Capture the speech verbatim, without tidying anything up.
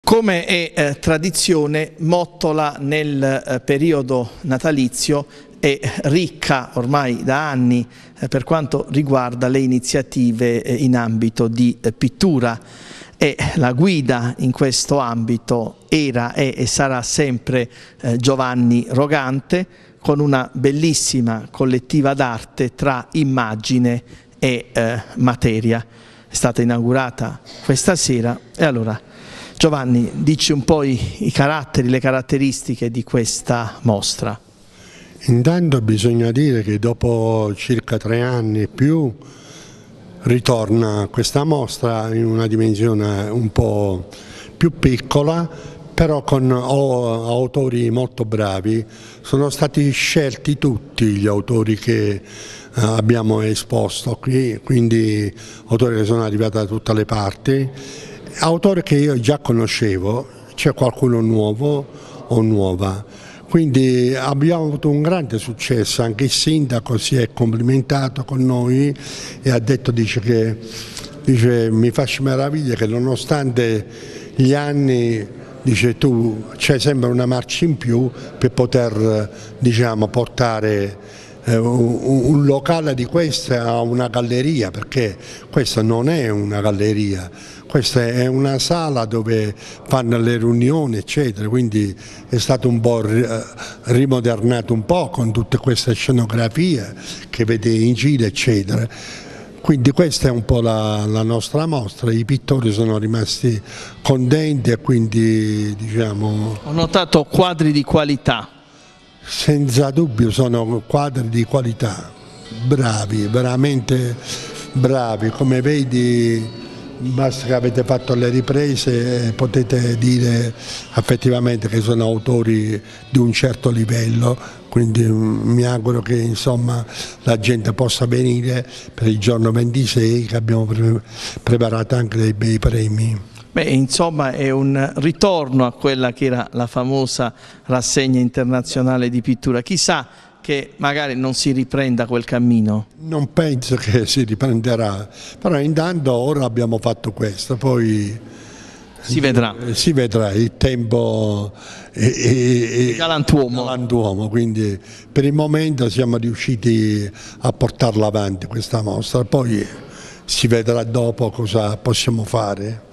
Come è eh, tradizione, Mottola nel eh, periodo natalizio è ricca ormai da anni eh, per quanto riguarda le iniziative eh, in ambito di eh, pittura, e la guida in questo ambito era, è e sarà sempre eh, Giovanni Rogante, con una bellissima collettiva d'arte tra immagine e eh, materia. È stata inaugurata questa sera e allora Giovanni, dici un po' i, i caratteri, le caratteristiche di questa mostra. Intanto bisogna dire che dopo circa tre anni e più ritorna questa mostra in una dimensione un po' più piccola, però con autori molto bravi. Sono stati scelti tutti gli autori che abbiamo esposto qui, quindi autori che sono arrivati da tutte le parti, autori che io già conoscevo, c'è qualcuno nuovo o nuova. Quindi abbiamo avuto un grande successo, anche il sindaco si è complimentato con noi e ha detto, dice che dice, mi faccio meraviglia che nonostante gli anni, dice, tu c'è sempre una marcia in più per poter, diciamo, portare eh, un, un locale di questo a una galleria, perché questa non è una galleria, questa è una sala dove fanno le riunioni eccetera, quindi è stato un po' rimodernato un po' con tutte queste scenografie che vede in giro eccetera. Quindi questa è un po' la, la nostra mostra, i pittori sono rimasti contenti e quindi diciamo... Ho notato quadri di qualità. Senza dubbio sono quadri di qualità, bravi, veramente bravi, come vedi basta che avete fatto le riprese e potete dire effettivamente che sono autori di un certo livello, quindi mi auguro che insomma la gente possa venire per il giorno ventisei, che abbiamo pre preparato anche dei bei premi. Beh, insomma è un ritorno a quella che era la famosa rassegna internazionale di pittura. Chissà che magari non si riprenda quel cammino. Non penso che si riprenderà, però intanto ora abbiamo fatto questo, poi si vedrà. Si vedrà, il tempo è, è, è galantuomo. galantuomo, quindi per il momento siamo riusciti a portarla avanti questa mostra, poi si vedrà dopo cosa possiamo fare.